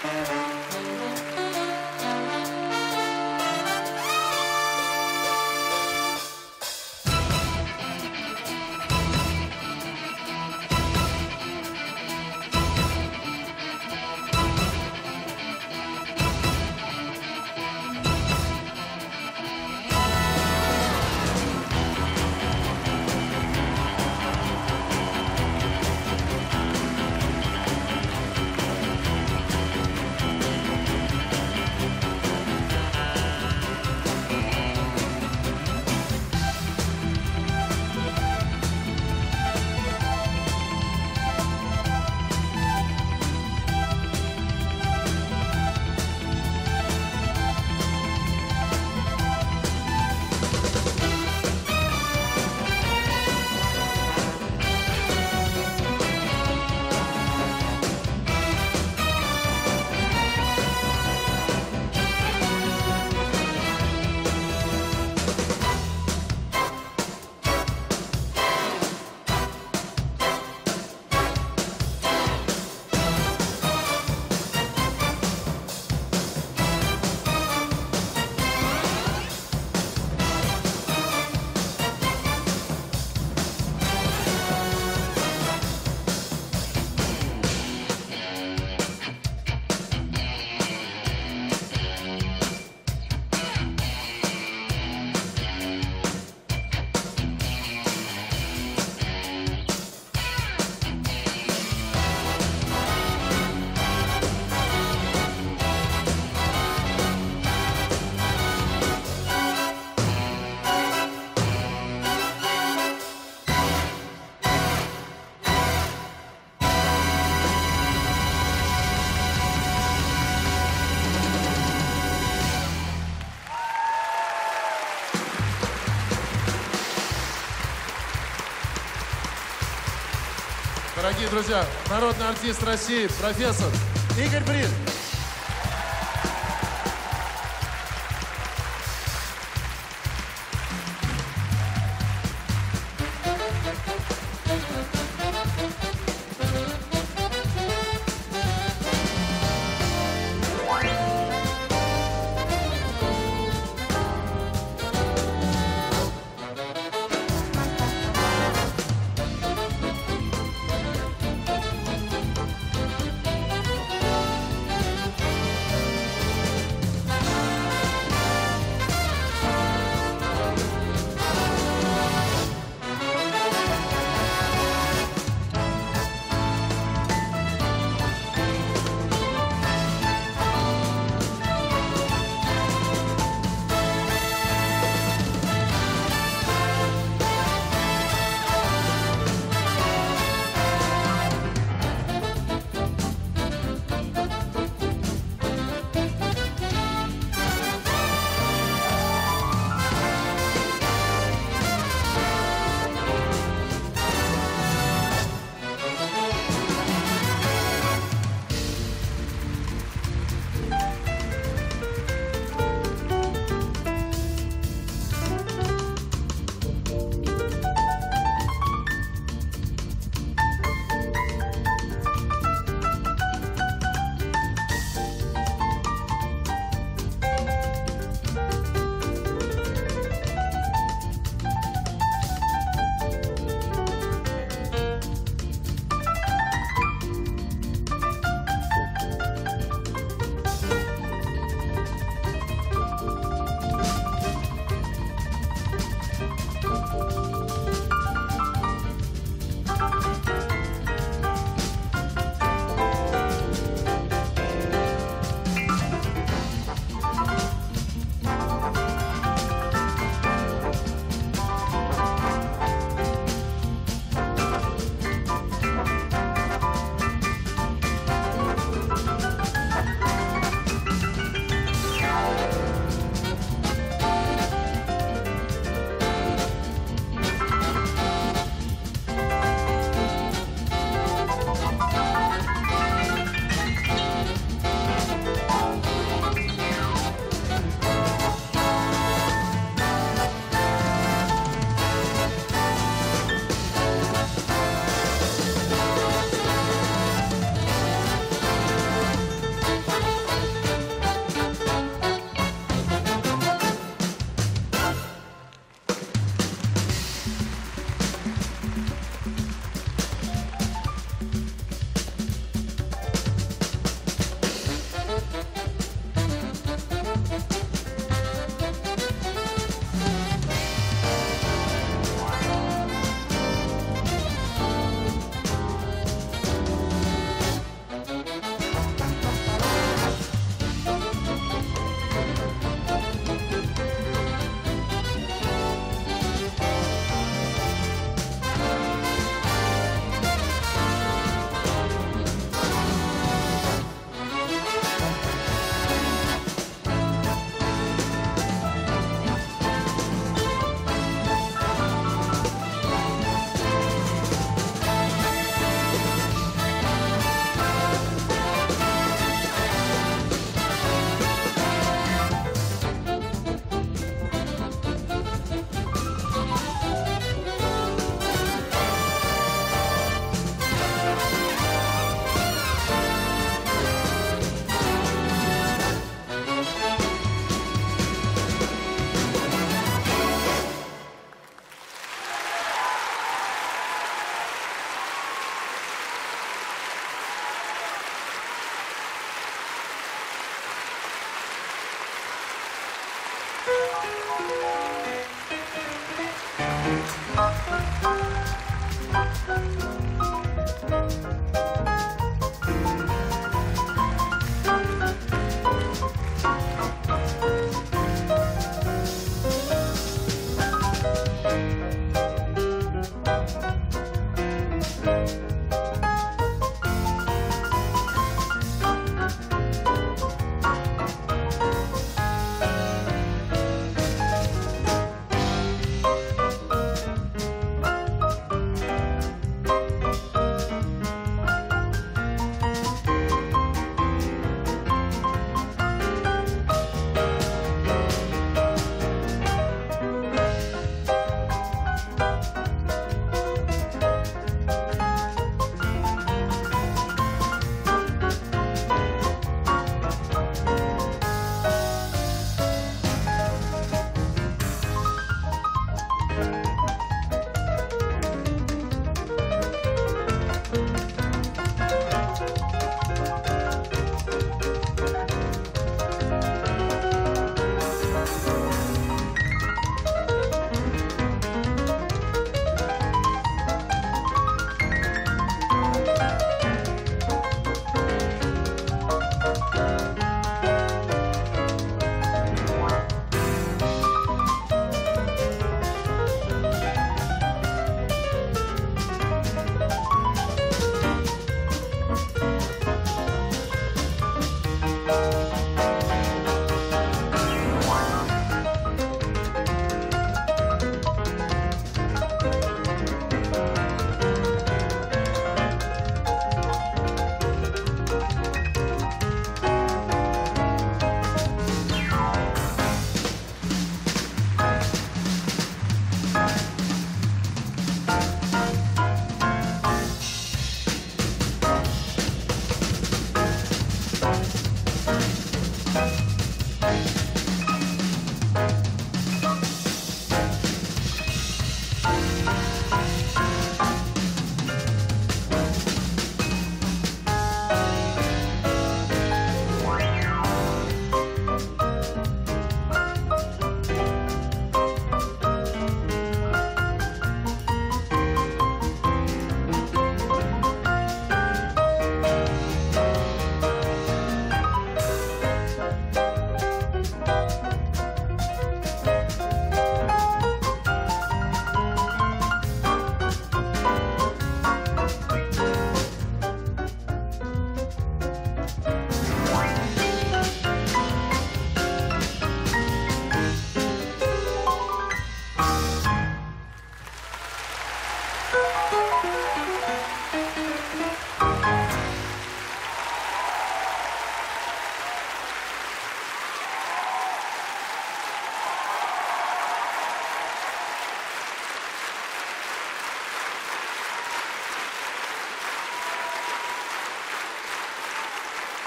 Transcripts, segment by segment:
Дорогие друзья, народный артист России, профессор Игорь Брин.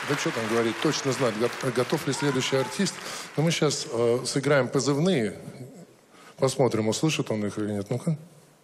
Да что там говорить, точно знать, готов ли следующий артист. Но мы сейчас сыграем позывные. Посмотрим, услышит он их или нет. Ну-ка.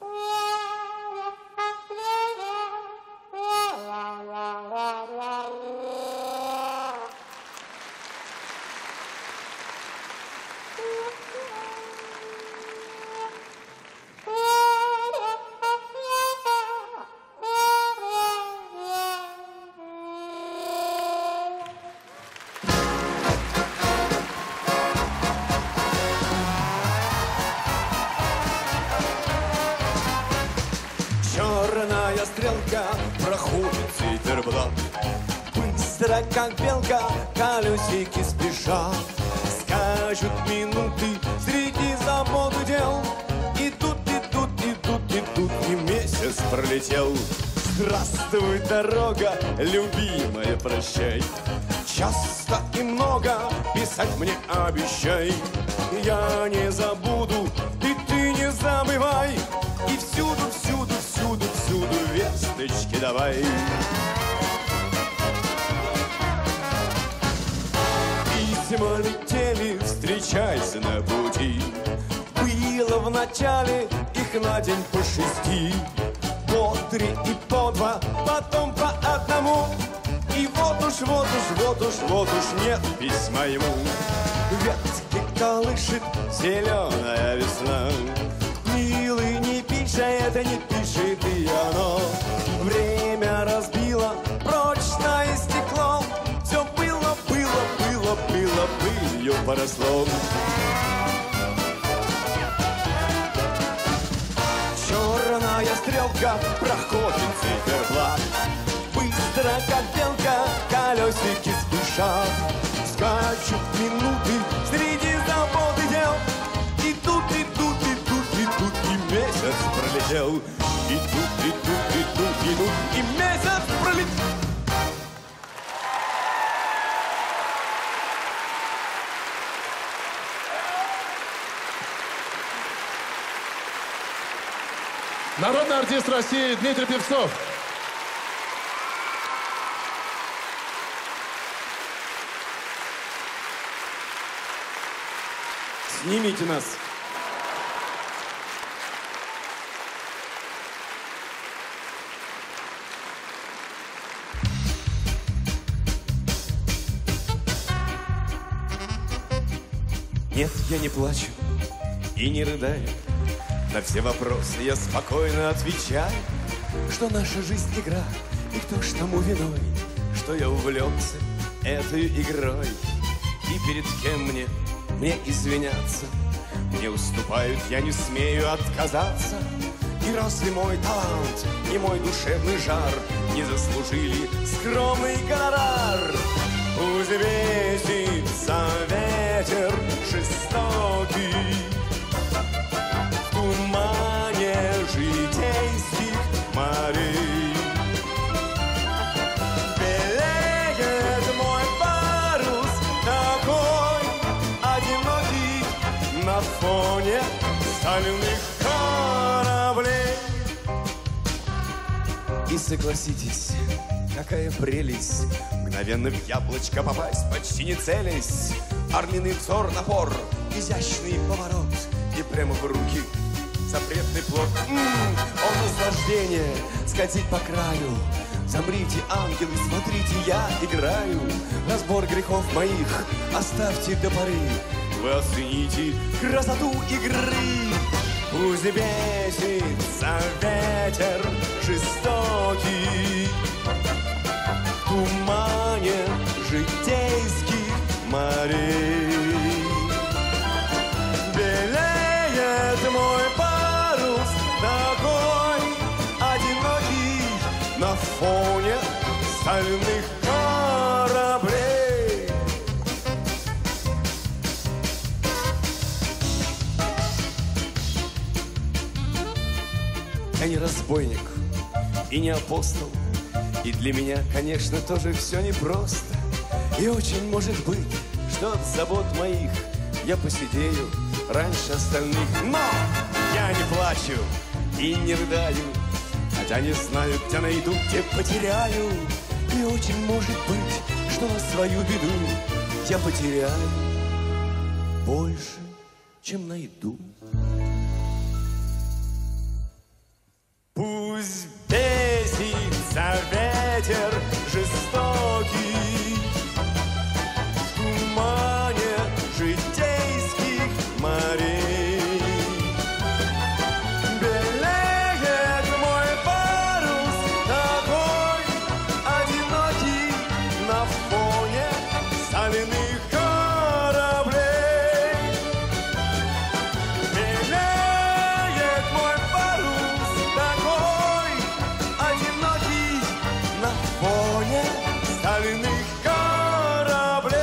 Черная стрелка проходит циферблат. Быстро, как белка, колесики спешат. Скачут минуты среди забот и дел. Идут, идут, идут, идут, и месяц пролетел. Здравствуй, дорога, любимая, прощай. Часто и много писать мне обещай. Я не забуду, и ты не забывай. И всюду, всюду, всюду, всюду весточки давай. Письма летели, встречайся на пути. Было в начале их на день по 6. По 3 и по 2, потом по 1. И вот уж, вот уж, вот уж, вот уж нет письма ему. Ветки колышет зеленая весна. Милый, не пишет, не пишет и оно. Время разбило прочное стекло. Все было, было, было, было, пылью поросло. Черная стрелка проходит циферблат. Быстро, как белка, колесики спешат. Скачут минуты среди забот и дел. Идут, идут, идут, идут, и месяц пролетел. Идут, идут, идут, идут, и месяц пролетел. Народный артист России Дмитрий Певцов. Снимите нас. Нет, я не плачу и не рыдаю. На все вопросы я спокойно отвечаю, что наша жизнь игра, и кто ж тому виной, что я увлекся этой игрой. И перед кем мне извиняться? Мне уступают, я не смею отказаться. И разве мой талант и мой душевный жар не заслужили скромный гонорар? Пусть весится ветер жестокий в тумане житейских морей. Белеет мой парус такой одинокий на фоне стальных кораблей. И согласитесь, какая прелесть мгновенно в яблочко попасть, почти не целясь. Орлиный взор, напор, изящный поворот, и прямо в руки запретный плод. О, наслаждение скользить по краю. Замрите, ангелы, смотрите, я играю. Разбор грехов моих оставьте до поры. Вы оцените красоту игры. Пусть бесится ветер жестокий в тумане житейских морей. Белеет мой парус такой одинокий на фоне стальных кораблей. Я не разбойник и не апостол, и для меня, конечно, тоже все непросто. И очень может быть, что от забот моих я посидею раньше остальных. Но я не плачу и не рыдаю, хотя не знаю, где найду, где потеряю. И очень может быть, что свою беду я потеряю больше, чем найду. Пусть бесится ветер жестокий в тумане житейских морей. Белеет мой парус такой одинокий на фоне соляных кораблей. Белеет мой парус такой одинокий на фоне соляных кораблей.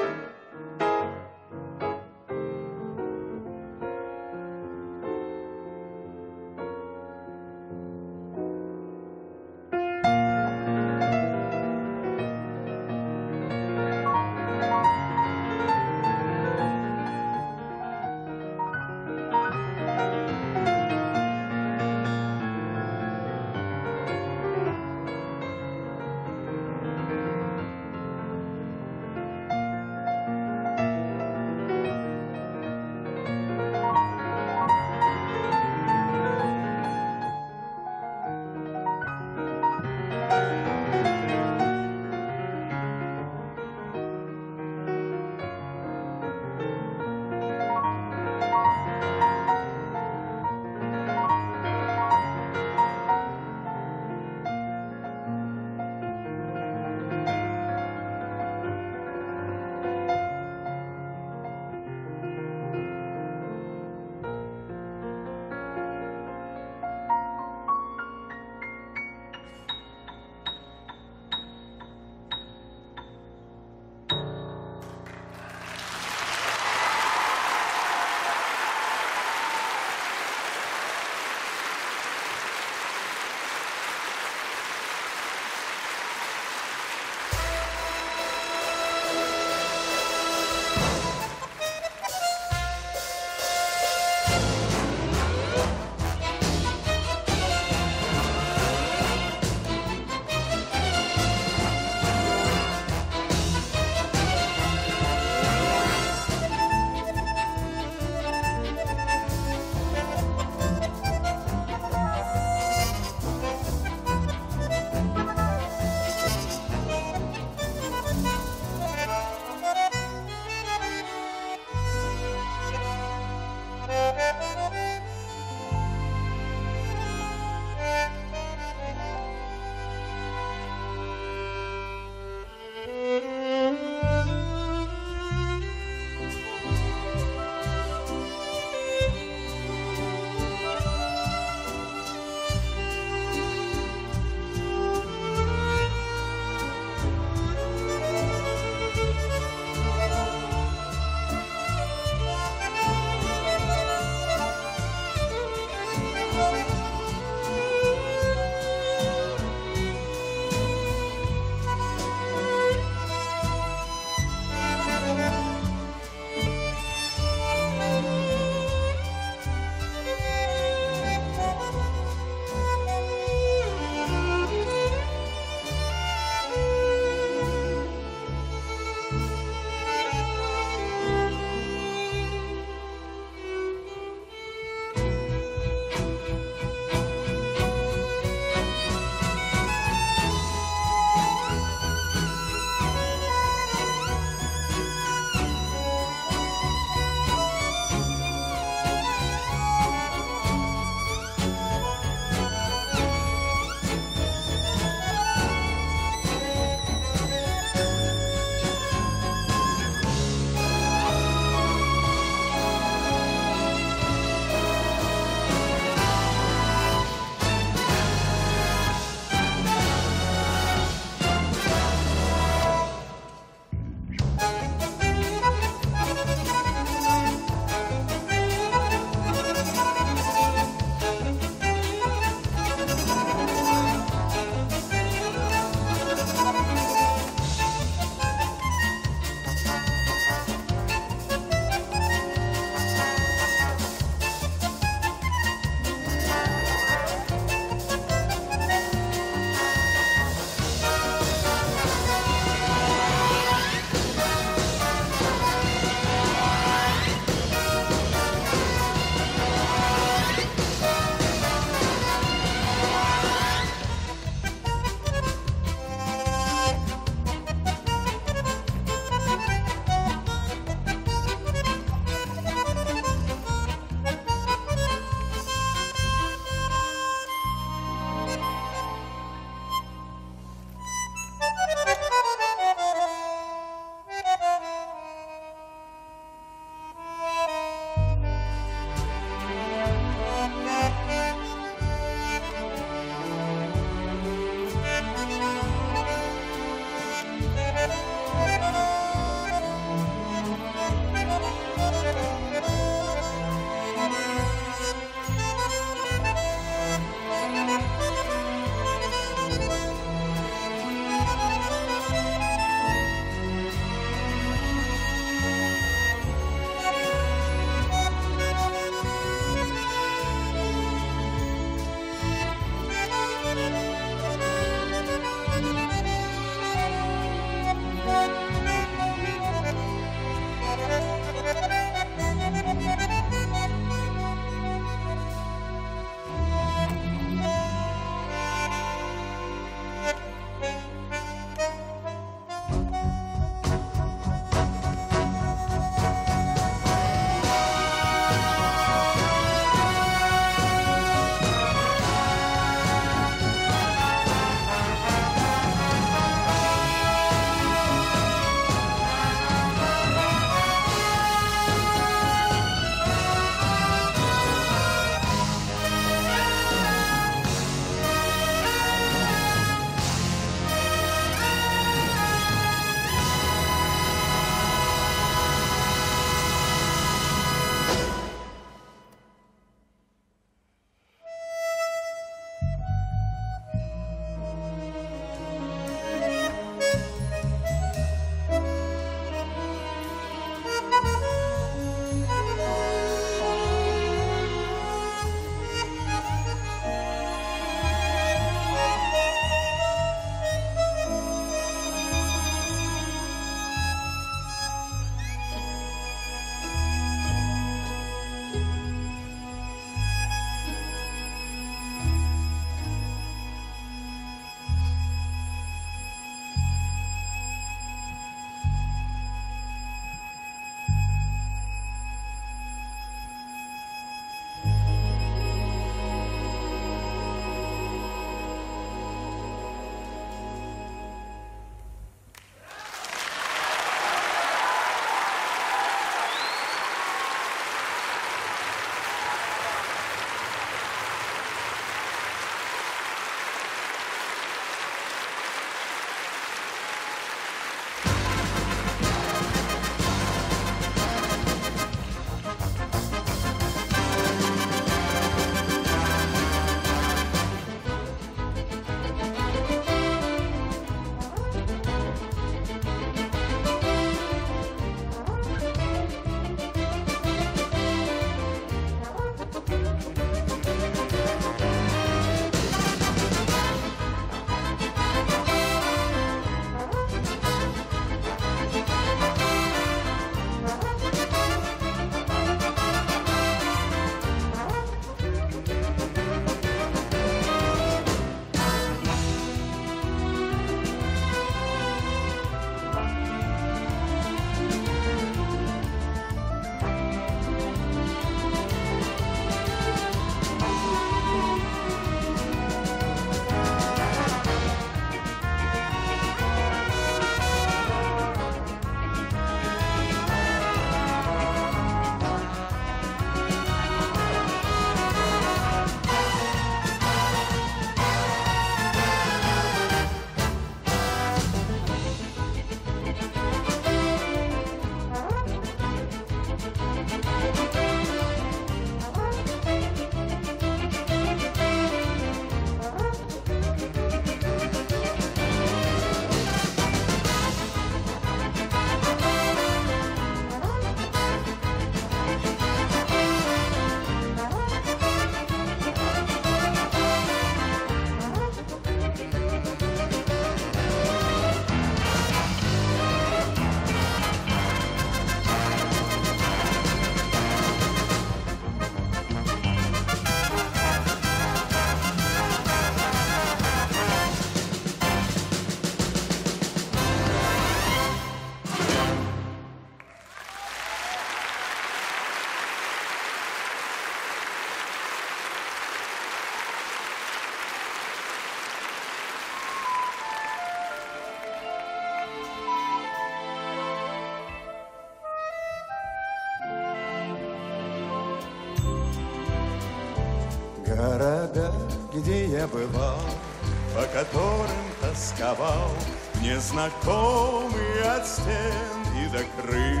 где я бывал, по которым тосковал, незнакомые от стен и до крыш.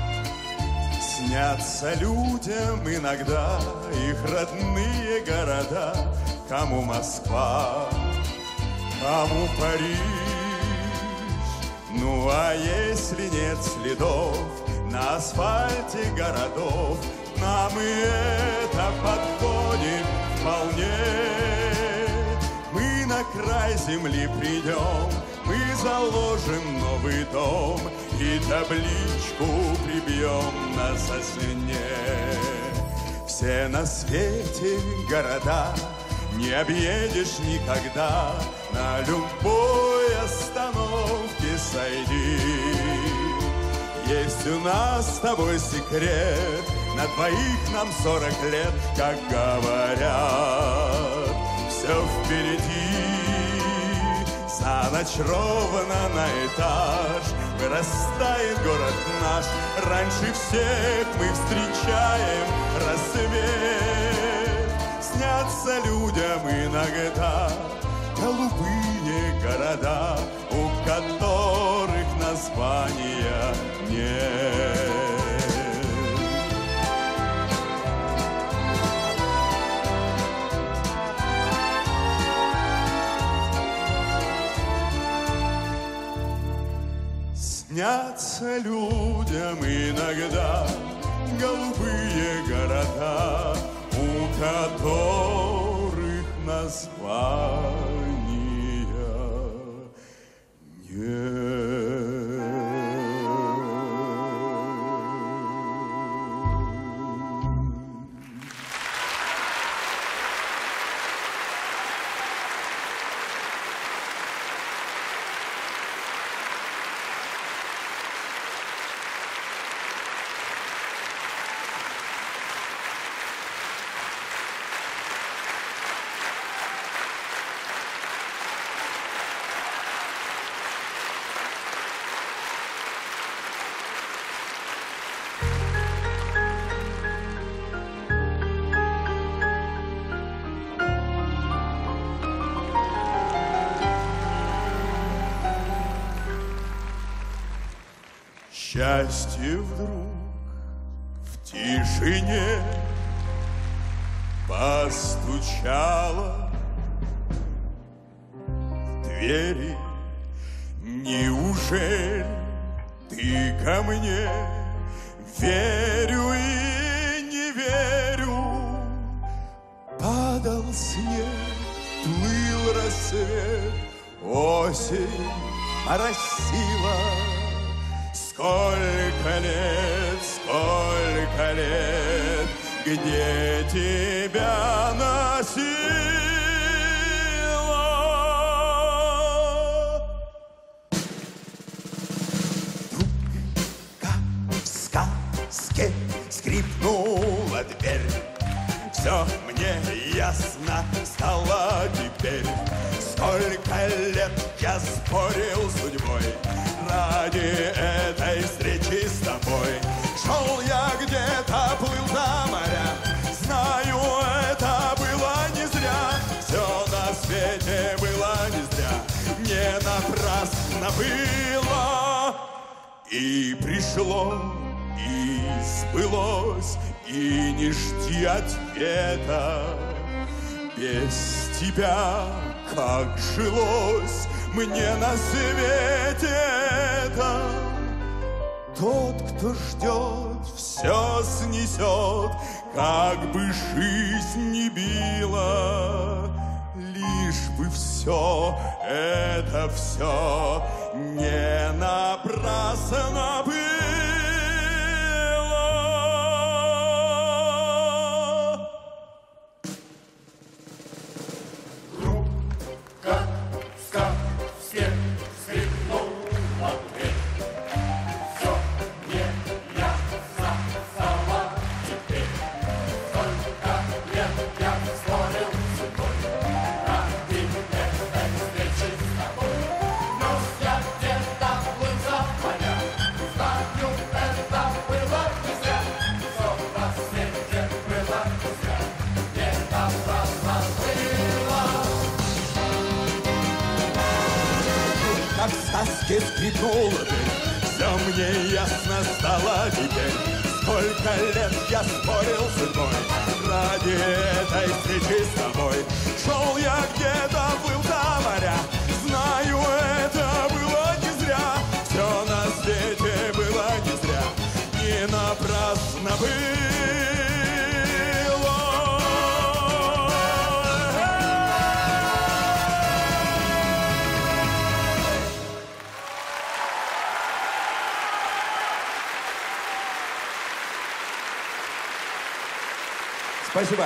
Снятся людям иногда их родные города, кому Москва, кому Париж. Ну а если нет следов на асфальте городов, нам и это подходит вполне. Мы на край земли придем, мы заложим новый дом и табличку прибьем на сосне. Все на свете города не объедешь никогда, на любой остановке сойди. Есть у нас с тобой секрет, на двоих нам 40 лет, как говорят, все впереди. За ночь ровно на этаж вырастает город наш, раньше всех мы встречаем рассвет. Снятся людям иногда голубые города, у которых названия нет. Снятся людям иногда голубые города, у которых названия нет. Счастье вдруг в тишине постучало в двери. Неужели ты ко мне? Верю и не верю. Падал снег, плыл рассвет, осень моросила. Сколько лет, где тебя носило? Вдруг, как в сказке, скрипнула дверь. Все мне ясно стало теперь. Сколько лет я спорил с судьбой ради этой встречи с тобой. Шел я где-то, плыл за моря, знаю, это было не зря. Все на свете было не зря, не напрасно было. И пришло, и сбылось, и не жди ответа. Без тебя как жилось мне на свете это. Тот, кто ждет, все снесет, как бы жизнь ни била. Лишь бы все, это все не напрасно было. сказке скрипнула дверь. Все мне ясно стало теперь. Сколько лет я спорил с судьбой ради этой встречи с тобой. Шел я где-то, был за моря. Знаю, это было не зря. Все на свете было не зря. Не напрасно было. Спасибо.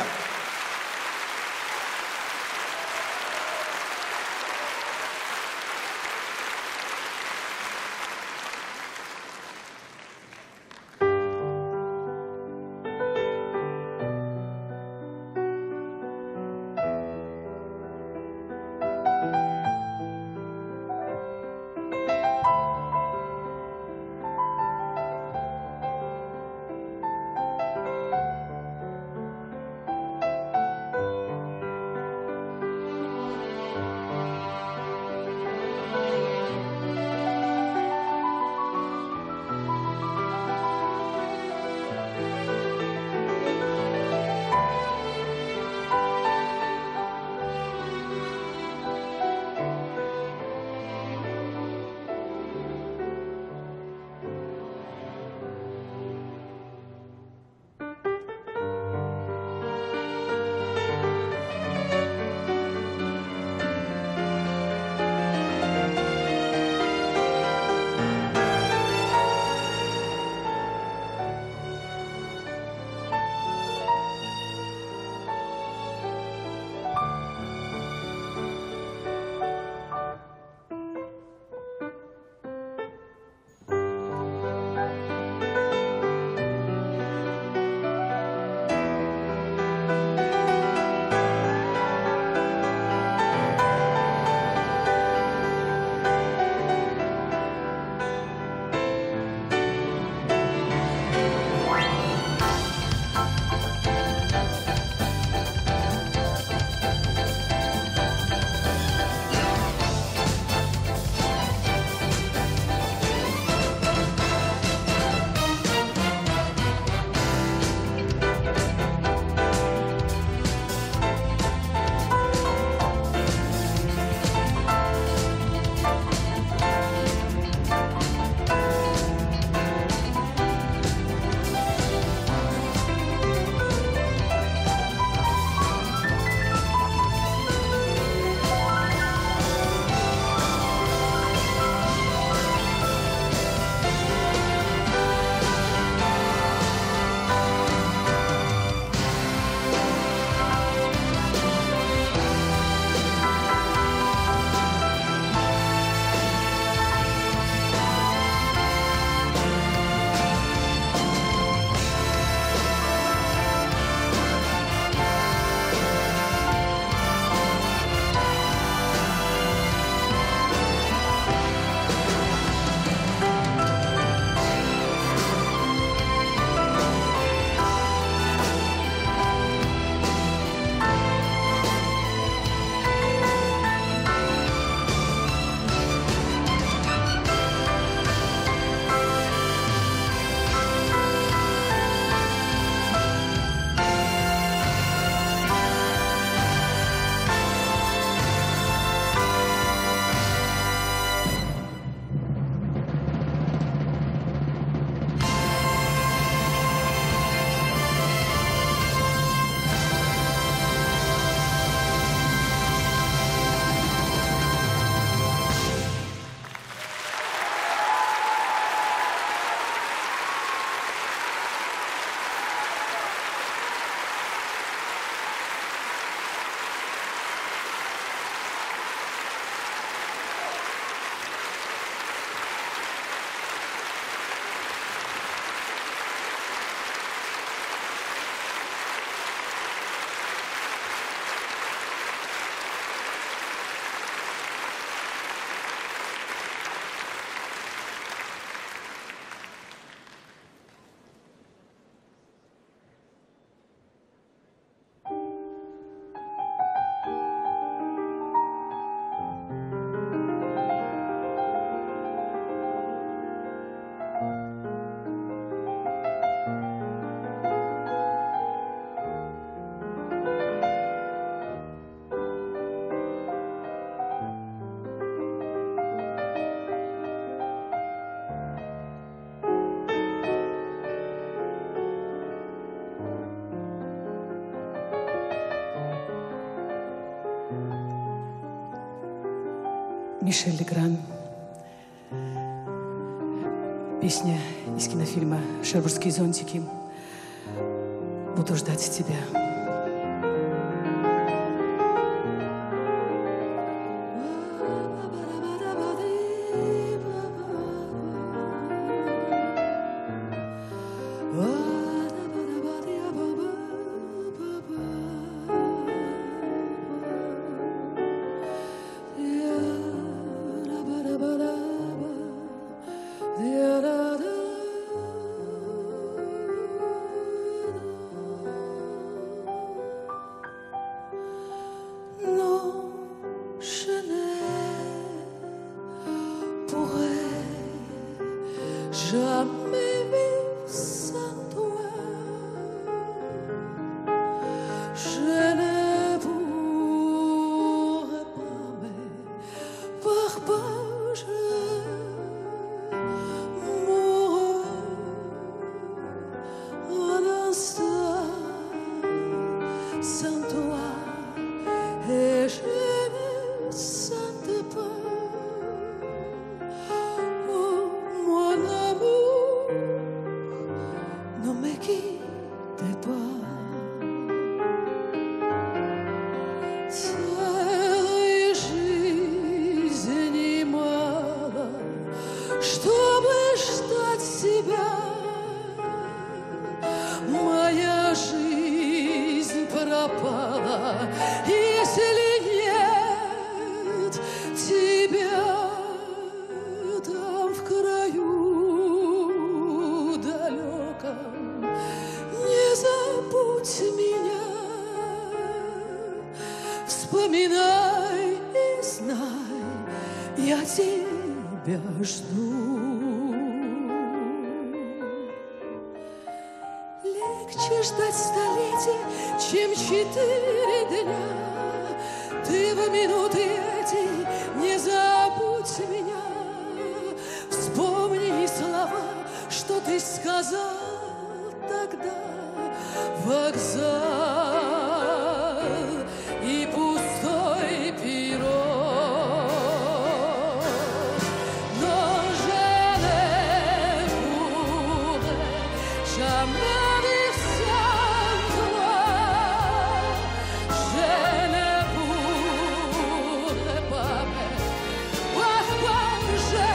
Мишель Легран. Песня из кинофильма «Шербургские зонтики». Буду ждать тебя. Jamais vivre sans toi, je ne pourrais pas me partager un instant sans toi, et je ne sentais pas. Не quitte pas. Целой жизни мало, чтобы ждать тебя. Моя жизнь пропала, если нет тебя там в краю. Не забудь меня, вспоминай и знай, я тебя жду. Легче ждать столетий, чем 4 дня. Ты в минуты эти не забудь меня. Вспомни слова, что ты сказал тогда. Вокзал и пустой перрон. Но je ne pourrai jamais vivre sans toi. Je ne pourrai pas me partager.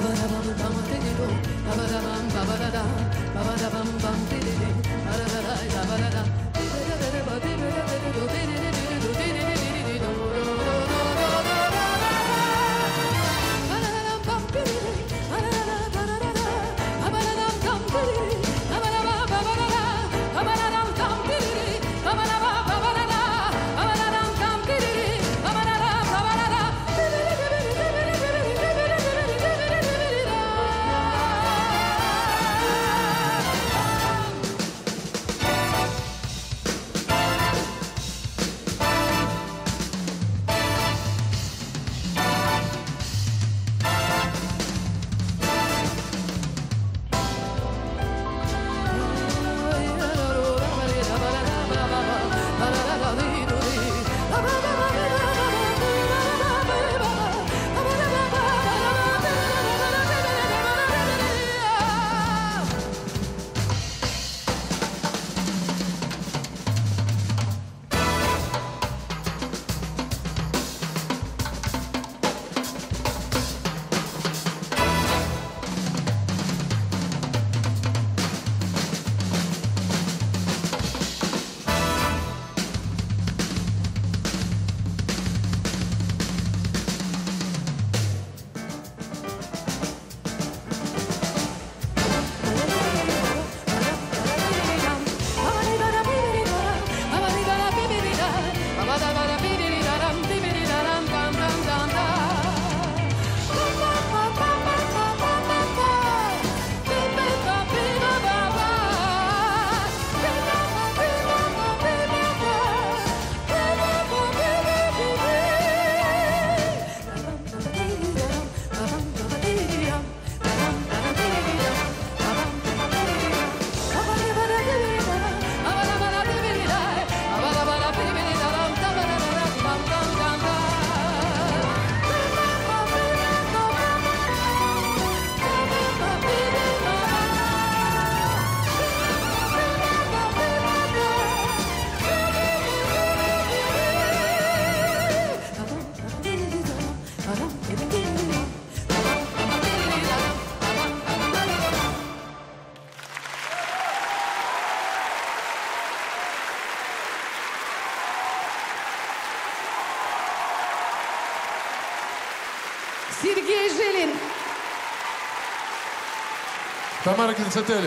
Сергей Жилин. Тамара Кинцетели.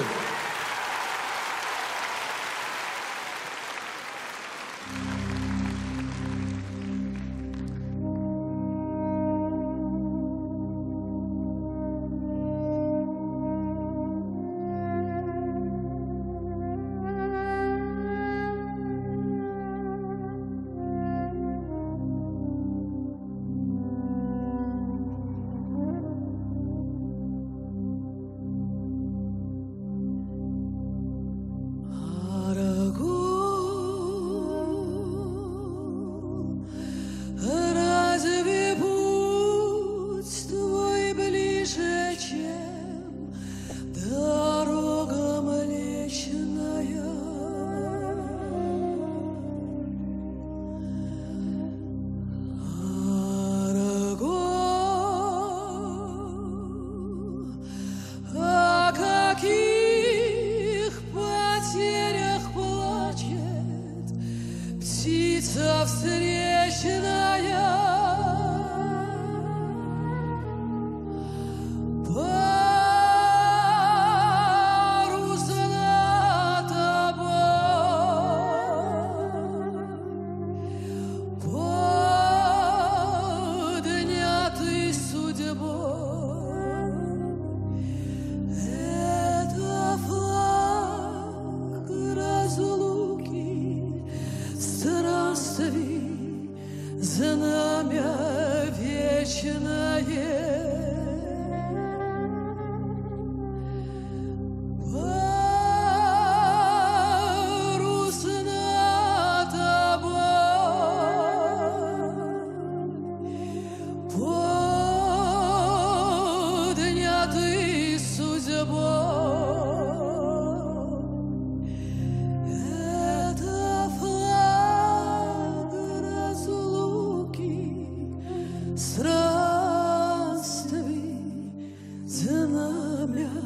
знамя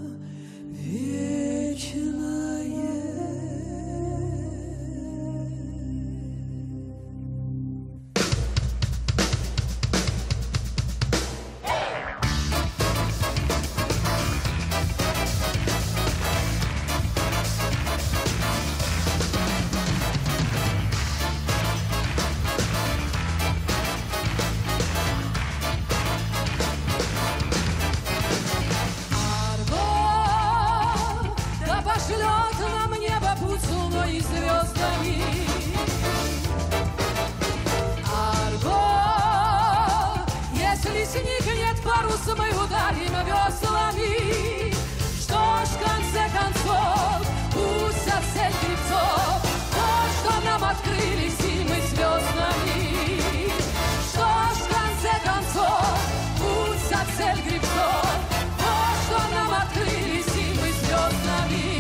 вечное. Пошлет нам небо путь с луной и звездами. Арго, если сникнет парус, мы ударим веслами. Что ж, в конце концов, пусть со всех гребцов то, что нам открыли зимы звездами. Что ж, в конце концов, пусть со всех гребцов то, что нам открыли зимы звездами.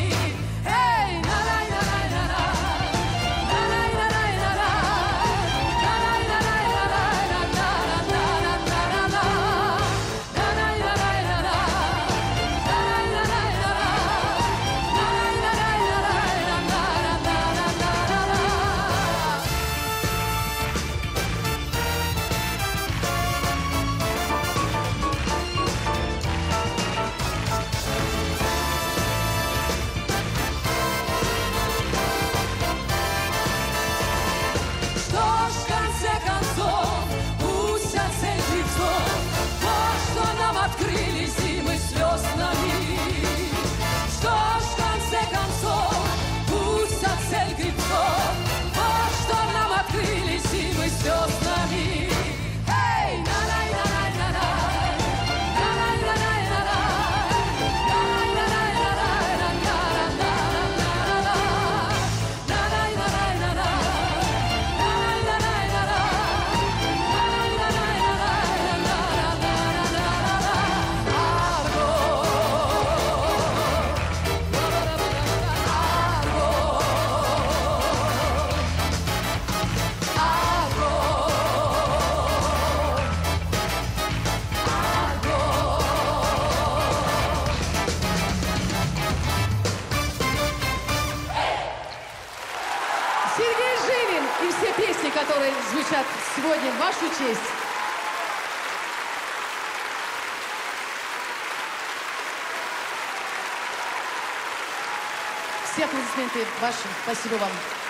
Открыли зимы с веснами. Что ж, в конце концов, пусть от цель грибцов, вот что нам открыли зимы с веснами. Эй, на-най-на-най-на-най, на-най-на-най-на-най, Сергей Жилин и все песни, которые звучат сегодня в вашу честь. Все аплодисменты ваши. Спасибо вам.